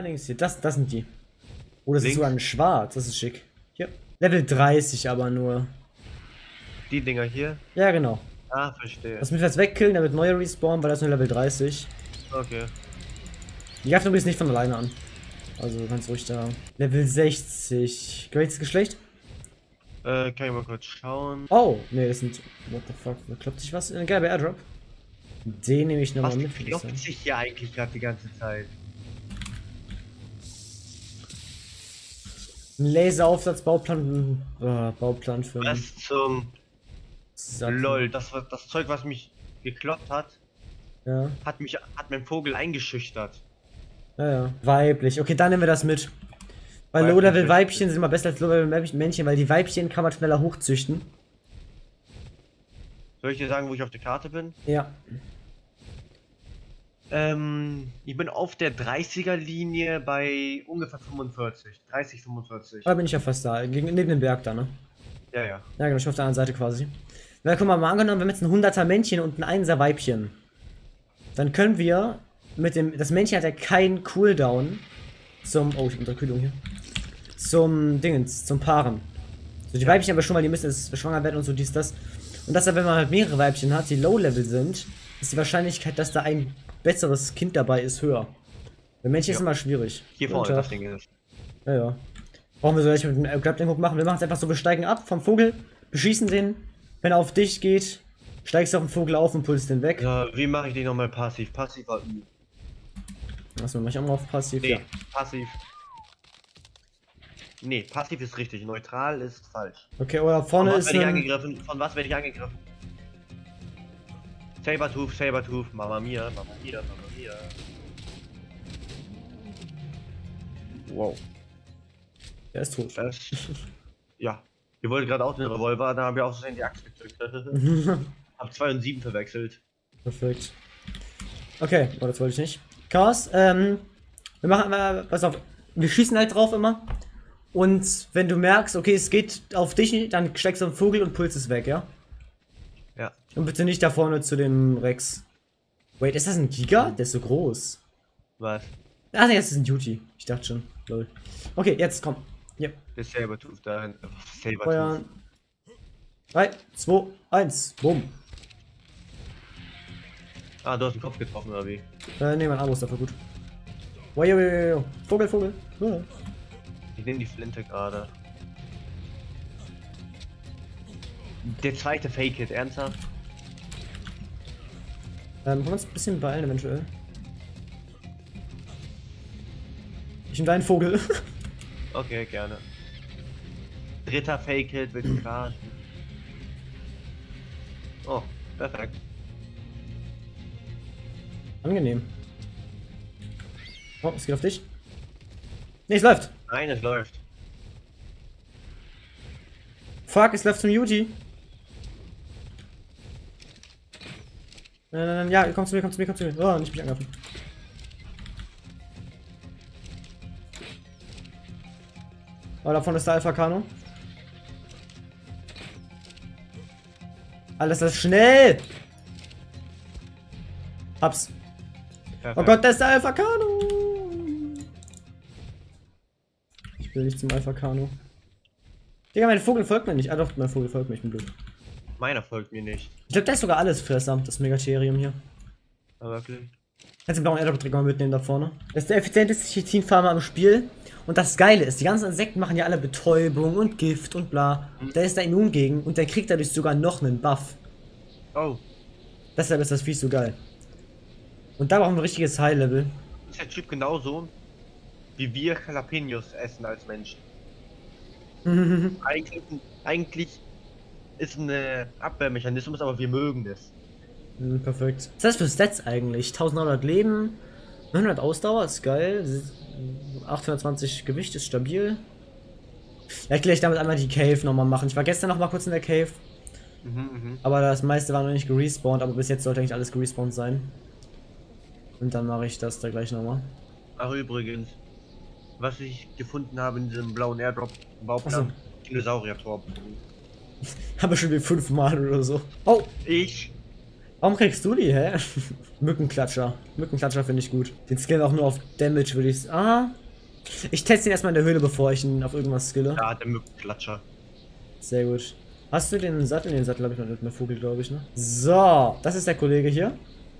links hier. Das sind die. Oh, das ist Links? sogar ein Schwarz. Das ist schick. Hier. Level 30 aber nur. Die Dinger hier? Ja, genau. Ah, verstehe. Das müssen wir jetzt wegkillen, damit neue respawnen, weil das nur Level 30. Okay. Die greifen übrigens nicht von alleine an. Also ganz ruhig da. Level 60. Welches Geschlecht? Kann ich mal kurz schauen. Oh, nee, das sind. What the fuck? Da kloppt sich was? Ein gelber Airdrop. Den nehme ich nochmal Was mit. klopft sich hier eigentlich gerade die ganze Zeit? Ein Laseraufsatz, Bauplan. Bauplan für. Was zum Sattel. LOL, das Zeug, was mich gekloppt hat, Ja. hat mein Vogel eingeschüchtert. Ja. Weiblich. Okay, dann nehmen wir das mit. Weil Weiblich, Low-Level-Weibchen sind immer besser als Low-Level-Männchen, weil die Weibchen kann man schneller hochzüchten. Soll ich dir sagen, wo ich auf der Karte bin? Ja. Ich bin auf der 30er-Linie bei ungefähr 45. 30, 45. Da bin ich ja fast da. Neben dem Berg da, ne? Ja, ja. Ja, genau, ich bin auf der anderen Seite quasi. Na, guck mal angenommen, wir haben jetzt ein 100er Männchen und ein 1er Weibchen. Dann können wir mit dem. Das Männchen hat ja keinen Cooldown zum. Oh, ich hab Unterkühlung hier. Zum Dingens, zum Paaren. So, die Weibchen aber schon, weil die müssen jetzt schwanger werden und so dies, das. Und deshalb, wenn man halt mehrere Weibchen hat, die Low-Level sind, ist die Wahrscheinlichkeit, dass da ein besseres Kind dabei ist, höher. Bei Männchen ist immer schwierig. Hier vorne, das Ding ist. Ja. Brauchen wir so gleich mit dem Grappling Hook machen. Wir machen es einfach so, wir steigen ab vom Vogel, beschießen den. Wenn er auf dich geht, steigst du auf den Vogel auf und pulst den weg. Ja, wie mache ich den nochmal passiv? Passiv war Ü. Achso, mach ich auch mal auf passiv. Nee, Ja. passiv. Nee, passiv ist richtig, neutral ist falsch. Okay, oder vorne ist Von was werde ich ein... angegriffen? Von was werde ich angegriffen? Sabertooth, Mama Mia, Mama Mia, Mama Mia. Wow. Der ist tot. Das, ja, ihr wolltet gerade auch den Revolver, da haben wir auch so die Axt gezückt. Hab 2 und 7 verwechselt. Perfekt. Okay, oh, das wollte ich nicht. Chaos, wir machen mal, pass auf, wir schießen halt drauf immer. Und wenn du merkst, okay, es geht auf dich, dann steigst du auf den Vogel und pulst es weg, ja? Ja. Und bitte nicht da vorne zu dem Rex. Wait, ist das ein Giga? Der ist so groß. Was? Ach nee, das ist ein Duty. Ich dachte schon. Lol. Okay, jetzt komm. Hier. Der Sabertooth da hinten. Sabertooth. Feuern. 3, 2, 1. Bumm. Ah, du hast den Kopf getroffen, oder wie? Nee, mein Abo ist dafür gut. Wow. Vogel. Ja. Ich nehme die Flinte gerade. Der zweite Fake-Hit, ernsthaft? Können wir uns ein bisschen beeilen eventuell? Ich und dein Vogel. Okay, gerne. Dritter Fake-Hit, willst du gerade? Oh, perfekt. Angenehm. Oh, es geht auf dich. Nee, es läuft. Nein, es läuft. Fuck, es läuft zum Yuji. Nein. Ja, komm zu mir. Oh, nicht mich angreifen. Oh, davon ist der Alpha Kano. Alles ist schnell! Hab's. Perfekt. Oh Gott, das ist der Alpha Kano! Ich will nicht zum Alpha Kano. Digga, mein Vogel folgt mir nicht. Ah doch, mein Vogel folgt mir, ich bin blöd. Meiner folgt mir nicht. Ich glaube, da ist sogar alles Fresser, das Megatherium hier. Aber wirklich? Kannst du den blauen Airdrop-Trick mal mitnehmen da vorne. Das ist der effizienteste Chitin-Farmer im Spiel. Und das Geile ist, die ganzen Insekten machen ja alle Betäubung und Gift und bla. Der ist da immun gegen und der kriegt dadurch sogar noch einen Buff. Oh. Deshalb ist das Vieh so geil. Und da brauchen wir ein richtiges High-Level. Ist der Typ genauso, wie wir Jalapenos essen als Menschen? Eigentlich ist ein Abwehrmechanismus, aber wir mögen es. Perfekt. Was ist das für Stats eigentlich? 1900 Leben, 900 Ausdauer, ist geil. 820 Gewicht ist stabil. Ja, ich will damit einmal die Cave nochmal machen. Ich war gestern noch mal kurz in der Cave. Aber das meiste war noch nicht gerespawnt, aber bis jetzt sollte eigentlich alles gerespawnt sein. Und dann mache ich das da gleich nochmal. Ach übrigens, was ich gefunden habe in diesem blauen Airdrop-Bauplan, Achso. Dinosaurier-Tor. Habe schon wie 5 Mal oder so. Oh! Ich Warum kriegst du die, hä? Mückenklatscher. Mückenklatscher finde ich gut. Den Skill auch nur auf Damage würde ich. Ah. Ich teste ihn erstmal in der Höhle, bevor ich ihn auf irgendwas skille. Ja, der Mückenklatscher. Sehr gut. Hast du den Sattel? Den Sattel habe ich noch nicht mehr Vogel, glaube ich, ne? So, das ist der Kollege hier.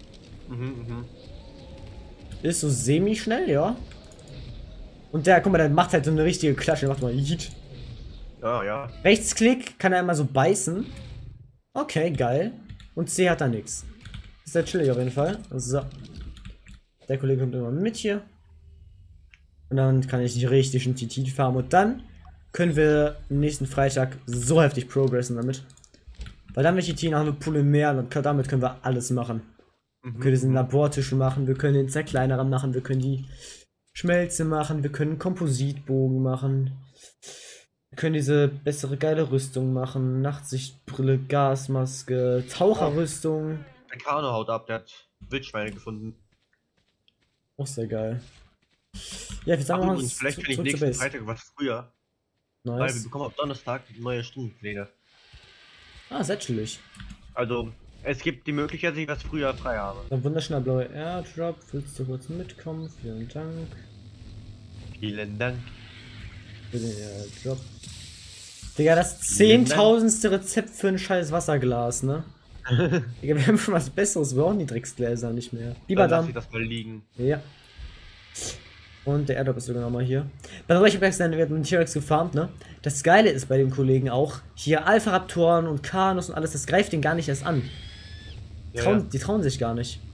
Ist so semi-schnell, ja. Und der, guck mal, der macht halt so eine richtige Klatsche. Der macht mal Yeet. Ja, ja. Rechtsklick kann er immer so beißen. Okay, geil. Und C hat da nichts. Ist ja chillig auf jeden Fall. So. Der Kollege kommt immer mit hier. Und dann kann ich richtig in TT farmen. Und dann können wir nächsten Freitag so heftig progressen damit. Weil dann mit TT haben wir Polymer und damit können wir alles machen. Wir können diesen Labortisch machen, wir können den zerkleineren machen, wir können die Schmelze machen, wir können Kompositbogen machen. Wir können diese bessere geile Rüstung machen. Nachtsichtbrille, Gasmaske, Taucherrüstung. Der Kano haut ab, der hat Wildschweine gefunden. Auch sehr geil. Ja, wir sagen mal, vielleicht kann ich nächsten Freitag was früher. Nice. Weil wir bekommen am Donnerstag neue Stundenpläne. Ah, sehr chillig. Also, es gibt die Möglichkeit, dass ich was früher frei habe. Ein wunderschöner blauer Airdrop. Willst du kurz mitkommen? Vielen Dank. Vielen Dank. Für den Airdrop. Digga, das 10.000. Rezept für ein scheiß Wasserglas, ne? Digga, wir haben schon was Besseres. Wir brauchen die Drecksgläser nicht mehr. Dann lass ich das mal liegen. Ja. Und der Airdrop ist sogar nochmal hier. Bei euch habe ich gesagt, wir haben einen T-Rex gefarmt, ne? Das Geile ist bei den Kollegen auch, hier Alpha-Raptoren und Kanus und alles, das greift den gar nicht erst an. Die trauen sich gar nicht.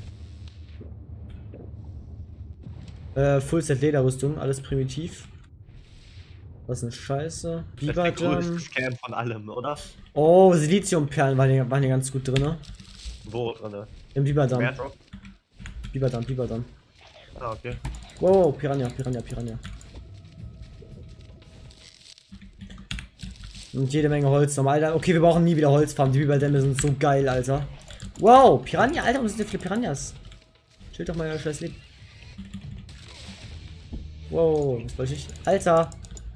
Fullset Lederrüstung, alles primitiv. Was eine Scheiße. Das ist der größte Scam von allem, oder? Oh, Siliziumperlen waren hier ganz gut drin. Wo drin? Im Biberdamm. Airdrop? Biberdamm. Ah, okay. Wow, Piranha. Und jede Menge Holz nochmal, Alter. Okay, wir brauchen nie wieder Holzfarmen. Die Biberdämme sind so geil, Alter. Wow, Piranha, Alter, und sind so viele Piranhas. Chill doch mal, euer scheiß Leben. Wow, was wollte ich? Alter.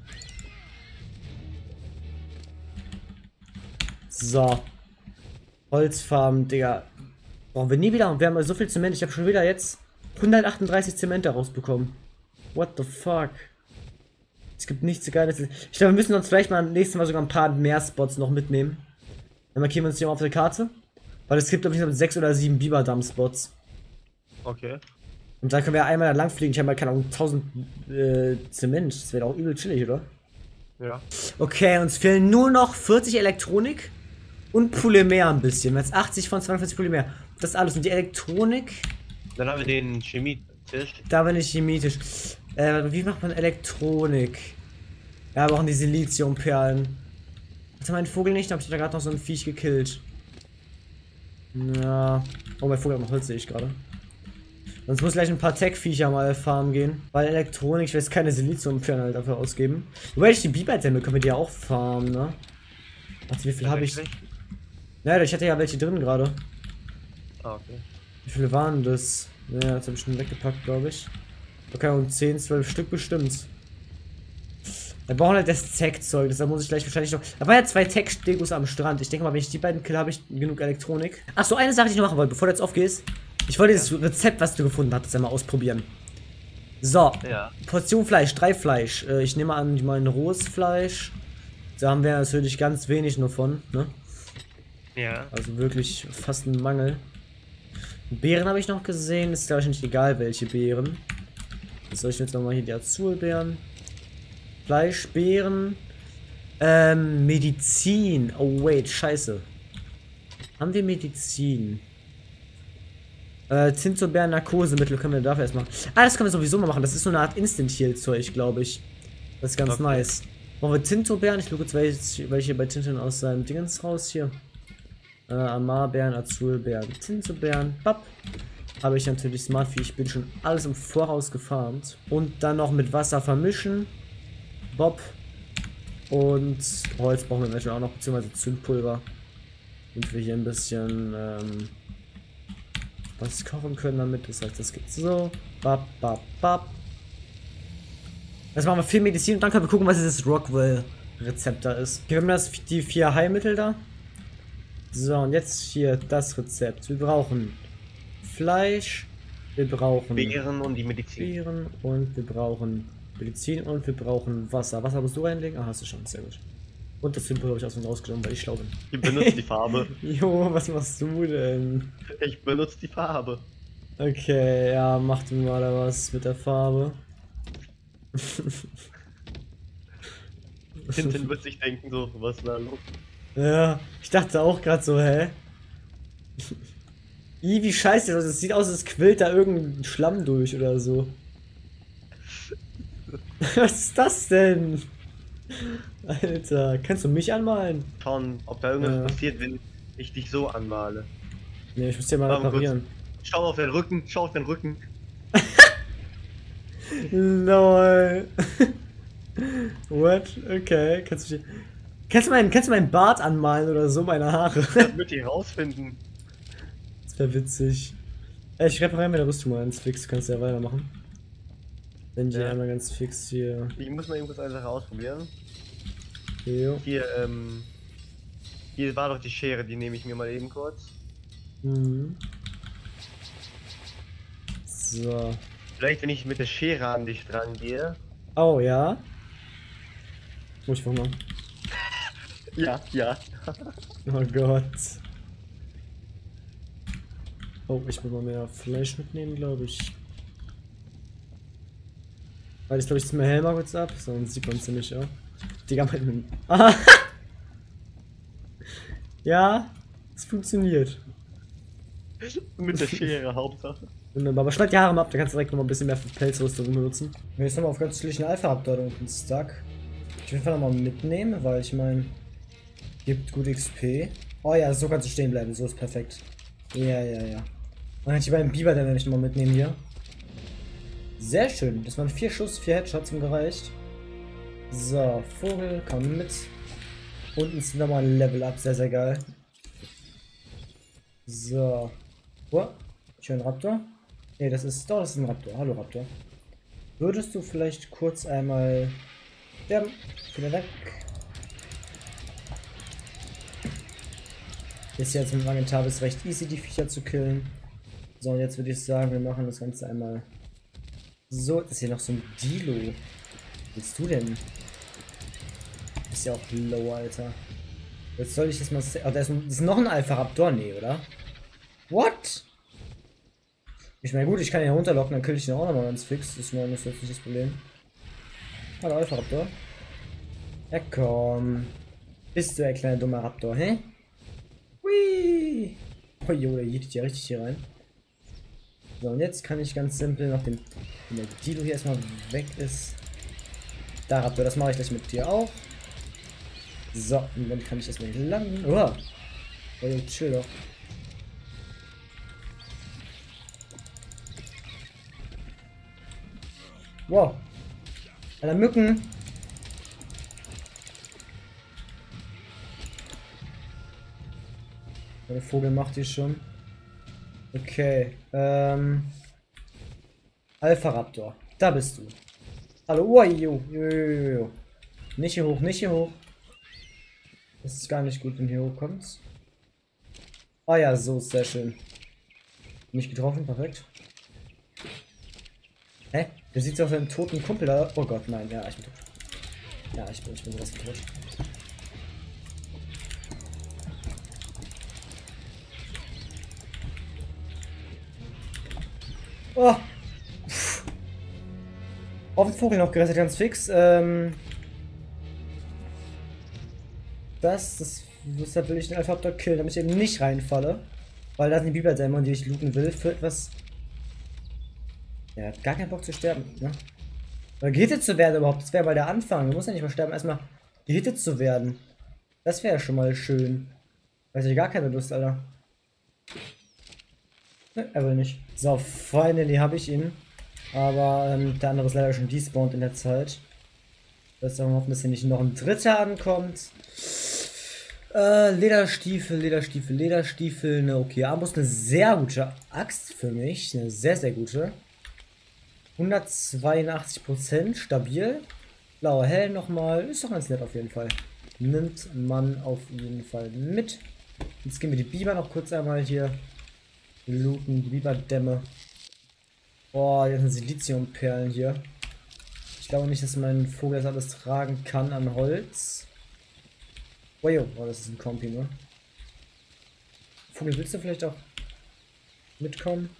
So. Holzfarmen, Digga. Brauchen wir nie wieder. Und wir haben so viel Zement. Ich habe schon wieder jetzt 138 Zement daraus bekommen. What the fuck? Es gibt nichts so Geiles. Ich glaube, wir müssen uns vielleicht mal nächstes Mal sogar ein paar mehr Spots noch mitnehmen. Dann markieren wir uns hier mal auf der Karte. Weil es gibt, glaube ich, 6 oder 7 Biberdamm-Spots. Okay. Und dann können wir einmal da lang fliegen. Ich habe mal, keine Ahnung, 1000 Zement. Das wäre auch übel chillig, oder? Ja. Okay, uns fehlen nur noch 40 Elektronik und Polymer ein bisschen. Jetzt 80 von 42 Polymer. Das ist alles. Und die Elektronik. Dann haben wir den Chemietisch. Da bin ich Chemietisch. Wie macht man Elektronik? Ja, wir brauchen die Siliziumperlen. Hatte mein Vogel nicht? Da habe ich da gerade noch so ein Viech gekillt. Ja. Oh, mein Vogel hat noch Holz, sehe ich gerade. Sonst muss gleich ein paar Tech-Viecher mal farmen gehen. Weil Elektronik, ich will jetzt keine Siliziumperlen halt dafür ausgeben. Wobei ich die Biberdämme können wir die ja auch farmen, ne? Warte, wie viel habe ich? Naja, ich hatte ja welche drin gerade. Ah, okay. Wie viele waren das? Ja, jetzt habe ich schon weggepackt, glaube ich. Okay, und 10, 12 Stück bestimmt. Wir brauchen halt das Tech-Zeug, deshalb muss ich gleich wahrscheinlich noch. Da waren ja 2 Tech-Stegos am Strand. Ich denke mal, wenn ich die beiden kill, habe ich genug Elektronik. Achso, eine Sache, die ich noch machen wollte, bevor du jetzt aufgehst. Ich wollte dieses Rezept, was du gefunden hattest, einmal ausprobieren. So, ja. Portion Fleisch, 3 Fleisch. Ich nehme an, mein rohes Fleisch. Da haben wir natürlich ganz wenig nur von, ne? Ja. Also wirklich fast ein Mangel. Beeren habe ich noch gesehen, ist glaube ich nicht egal, welche Beeren. Jetzt soll ich jetzt nochmal hier die Azulbeeren. Fleisch, Beeren. Medizin. Oh wait, scheiße. Haben wir Medizin? Zinzobeeren, Narkosemittel können wir dafür erstmal. Ah, das können wir sowieso mal machen. Das ist so eine Art Instant-Heal-Zeug, glaube ich. Das ist ganz nice. Machen wir Zinzobeeren. Ich gucke jetzt welche bei Tintin aus seinem Dingens raus hier. Amarbeeren, Azulbeeren, Zinzobeeren, Bap. Habe ich natürlich smart, wie ich bin schon alles im Voraus gefarmt. Und dann noch mit Wasser vermischen. Bob. Und Holz brauchen wir natürlich auch noch, beziehungsweise Zündpulver. Und wir hier ein bisschen was kochen können damit. Das heißt, das geht so. Bap, bap, bap. Jetzt machen wir viel Medizin und dann können wir gucken, was dieses Rockwell-Rezept da ist. Okay, wir haben die 4 Heilmittel da. So, und jetzt hier das Rezept. Wir brauchen Fleisch, wir brauchen Beeren und die Medizin. Beeren und wir brauchen Medizin und wir brauchen Wasser. Wasser musst du reinlegen? Ah, hast du schon, sehr gut. Und das Symbol habe ich aus dem rausgenommen, weil ich schlau bin. Ich benutze die Farbe. Jo, was machst du denn? Ich benutze die Farbe. Okay, ja, mach du mal da was mit der Farbe. Hinten wird sich denken, so, was ist da los? Ja, ich dachte auch gerade so, hä? Wie scheiße das. Es sieht aus, als quillt da irgendein Schlamm durch oder so. Was ist das denn? Alter, kannst du mich anmalen? Schauen, ob da irgendwas passiert, wenn ich dich so anmale. Ne, ich muss dir mal Warte mal reparieren. Schau auf den Rücken, schau auf den Rücken. LOL. What? Okay, kannst du meinen Bart anmalen oder so, meine Haare? Damit die rausfinden. Das wäre witzig. Ich repariere meine Rüstung mal ganz fix, du kannst ja weitermachen. Wenn die Ja. einmal ganz fix hier. Ich muss mal irgendwas eine Sache ausprobieren. Jo. Hier war doch die Schere, die nehme ich mir mal eben kurz. Mhm. So. Vielleicht, wenn ich mit der Schere an dich dran gehe. Oh ja. Muss ich mal. Ja, ja. Oh Gott. Oh, ich will mal mehr Fleisch mitnehmen, glaube ich. Weil ich glaube, ich ziehe mir Helm mal kurz ab, sonst sieht man es ja nicht, ja. Digga, mein. Aha! Ja, es funktioniert. Mit der Schere, Hauptsache. Wunderbar, aber schneid die Haare mal ab, da kannst du direkt noch mal ein bisschen mehr Pelzrüstung benutzen. Wir jetzt nochmal auf ganz chilligen Alpha-Raptor und einen Stuck. Ich will einfach nochmal mitnehmen, weil ich meine, gibt gut XP. Oh ja, so kannst du stehen bleiben, so ist perfekt. Ja, ja, ja. Dann hätte ich beim Biber dann nicht nochmal mitnehmen hier. Sehr schön, das waren 4 Schuss, 4 Headshots und gereicht. So, Vogel, komm mit. Unten ist nochmal ein Level Up, sehr, sehr geil. So. Oh, schön Raptor. Ne, das ist ein Raptor. Hallo Raptor. Würdest du vielleicht kurz einmal sterben? Vielen Dank. Ist jetzt mit Magentavis recht easy, die Viecher zu killen. So, und jetzt würde ich sagen, wir machen das Ganze einmal so. Das ist hier noch so ein Dilo. Was willst du denn? Ist ja auch low, Alter. Jetzt soll ich das mal. Oh, da ist noch ein Alpha Raptor? Nee, oder? What? Ich meine, gut, ich kann ihn runterlocken, dann kill ich ihn auch nochmal ganz fix. Das ist jetzt nicht das Problem. Hallo, Alpha Raptor. Ja, komm. Bist du ein kleiner dummer Raptor, hä? Hui! Oh, jo, der jietet ja richtig hier rein. So, und jetzt kann ich ganz simpel noch den. Wenn der Dilo hier erstmal weg ist. Da, Raptor, das mache ich gleich mit dir auch. So, und dann kann ich erstmal hier landen. Oh! Oh, jo, chill doch. Wow. Alter, Mücken. Der Vogel macht die schon. Okay. Alpha Raptor. Da bist du. Hallo. Oh, jo. Jo. Nicht hier hoch, nicht hier hoch. Das ist gar nicht gut, wenn hier hochkommst. Ah ja, so ist sehr schön. Nicht getroffen, perfekt. Hä? Der sieht doch seinen toten Kumpel da. Oh Gott, nein, ja, ich bin tot. Ja, ich bin sowas tot. Oh! Pff. Auf den Vogel noch gerettet, ganz fix. Deshalb will ich den Alpha Raptor killen, damit ich eben nicht reinfalle. Weil da sind die Biberdämon, die ich looten will, für etwas. Er hat gar keinen Bock zu sterben, ne? Oder gehittet zu werden überhaupt, das wäre mal der Anfang. Du musst ja nicht mal sterben, erstmal gehittet zu werden. Das wäre ja schon mal schön. Weiß ich gar keine Lust, Alter. Ne, er will nicht. So, finally habe ich ihn. Aber der andere ist leider schon despawned in der Zeit. Das ist aber hoffen, dass hier nicht noch ein dritter ankommt. Lederstiefel, ne, okay. Armbrust, eine sehr gute Axt für mich. Eine sehr, sehr gute. 182% stabil. Blauer Helm nochmal. Ist doch ganz nett auf jeden Fall. Nimmt man auf jeden Fall mit. Jetzt gehen wir die Biber noch kurz einmal hier looten, die Biberdämme. Oh, jetzt sind Siliziumperlen hier. Ich glaube nicht, dass mein Vogel das alles tragen kann an Holz. Oh, jo. Oh, das ist ein Kompi, ne? Vogel, willst du vielleicht auch mitkommen?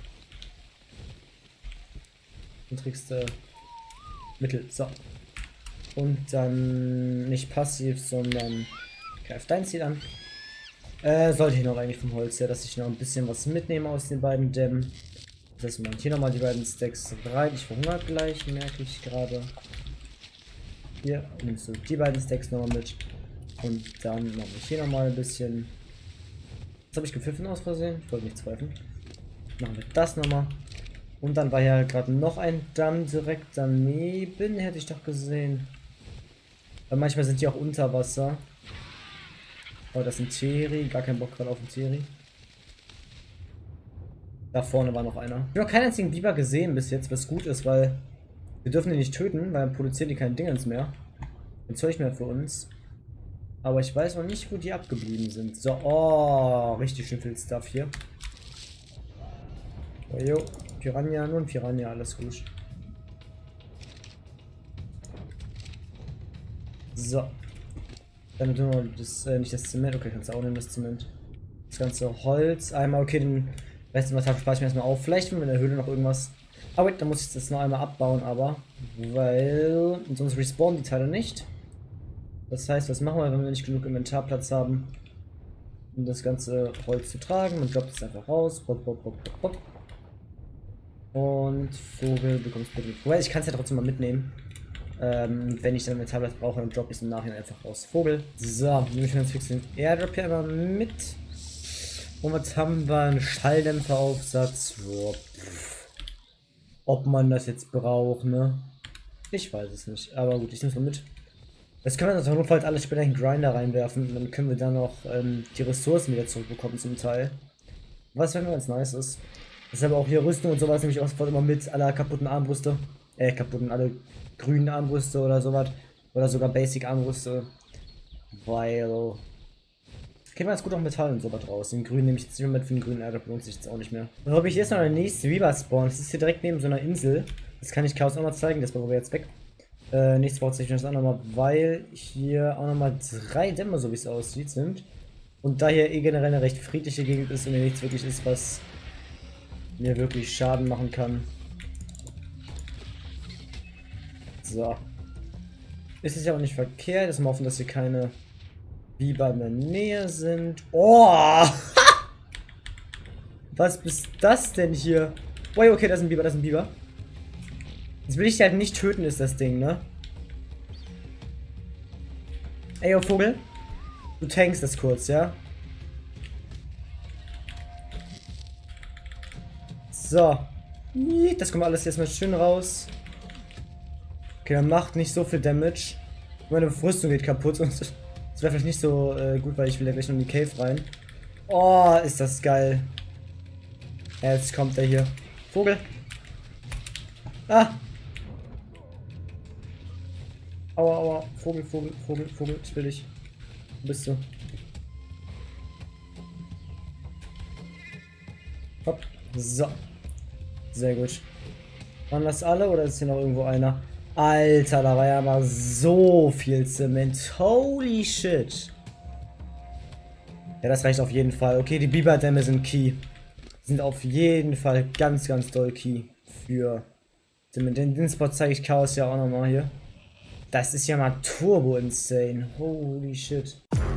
Dann trägst du Mittel. So. Und dann nicht passiv, sondern greif dein Ziel an. Sollte ich noch eigentlich vom Holz her, dass ich noch ein bisschen was mitnehme aus den beiden Dämmen. Das heißt, man hier nochmal die beiden Stacks rein. Ich verhungere gleich, merke ich gerade. Hier nimmst du die beiden Stacks nochmal mit. Und dann mache ich hier nochmal ein bisschen. Jetzt habe ich gepfiffen aus Versehen. Ich wollte nicht zweifeln. Machen wir das nochmal. Und dann war ja gerade noch ein Damm direkt daneben, hätte ich doch gesehen. Weil manchmal sind die auch unter Wasser. Oh, das ist ein Teri. Gar keinen Bock gerade auf den Teri. Da vorne war noch einer. Ich habe noch keinen einzigen Biber gesehen bis jetzt, was gut ist, weil wir dürfen ihn nicht töten, weil dann produzieren die kein Dingens mehr. Kein Zeug mehr für uns. Aber ich weiß noch nicht, wo die abgeblieben sind. So, oh, richtig schön viel Stuff hier. Oh, jo, Piranha, nur ein Piranha, alles gut. So. Dann tun wir das, nicht das Zement, okay, kannst du auch nehmen, das Zement. Das ganze Holz, einmal, okay, den Rest was spare ich mir erstmal auf. Vielleicht finden wir in der Höhle noch irgendwas. Aber wait, dann muss ich das noch einmal abbauen, aber. Weil. Sonst respawnen die Teile nicht. Das heißt, was machen wir, wenn wir nicht genug Inventarplatz haben, um das ganze Holz zu tragen? Man droppt es einfach raus. Pop, pop, pop, pop, pop. Und Vogel bekommst bitte. Well, ich kann es ja trotzdem mal mitnehmen. Wenn ich dann Inventarplatz brauche, dann droppe ich es im Nachhinein einfach raus. Vogel. So, nehme ich ganz fix den Airdrop hier einmal mit. Und was haben wir? Ein Schalldämpferaufsatz. Oh, ob man das jetzt braucht, ne? Ich weiß es nicht. Aber gut, ich nehme es mal mit. Das können wir natürlich notfalls alles später in den Grinder reinwerfen. Und dann können wir dann noch die Ressourcen wieder zurückbekommen zum Teil. Was wenn ganz nice ist. Deshalb auch hier Rüstung und sowas nehme ich auch sofort immer mit. Alle kaputten Armbrüste. Alle grünen Armbrüste oder sowas. Oder sogar Basic Armbrüste. Weil. Kriegen wir jetzt gut auch Metall und sowas raus. Den grünen nehme ich jetzt nicht mehr mit, für den grünen Erde lohnt sich jetzt auch nicht mehr. Dann habe ich jetzt noch den nächsten Weaver-Spawn. Das ist hier direkt neben so einer Insel. Das kann ich Chaos auch mal zeigen, das brauchen wir jetzt weg. Nächstes baut sich das auch nochmal, weil hier auch nochmal 3 Dämme, so wie es aussieht, sind. Und da hier generell eine recht friedliche Gegend ist und hier nichts wirklich ist, was mir wirklich Schaden machen kann. So. Ist es ja auch nicht verkehrt, ist mal hoffen, dass hier keine Biber in der Nähe sind. Oh! Was ist das denn hier? Oh, okay, das ist ein Biber, das ist ein Biber. Jetzt will ich die halt nicht töten, ist das Ding, ne? Ey, oh Vogel. Du tankst das kurz, ja? So. Das kommt alles jetzt mal schön raus. Okay, dann macht nicht so viel Damage. Meine Rüstung geht kaputt und das wäre vielleicht nicht so gut, weil ich will ja gleich noch in die Cave rein. Oh, ist das geil. Ja, jetzt kommt er hier. Vogel. Ah. Aua, aua. Vogel, Vogel, Vogel, Vogel. Ich will dich. Wo bist du? Hopp. So. Sehr gut. Waren das alle oder ist hier noch irgendwo einer? Alter, da war ja mal so viel Zement. Holy shit. Ja, das reicht auf jeden Fall. Okay, die Biberdämme sind key. Sind auf jeden Fall ganz, ganz doll key für Zement. Den Spot zeige ich Chaos ja auch nochmal hier. Das ist ja mal turbo insane. Holy shit.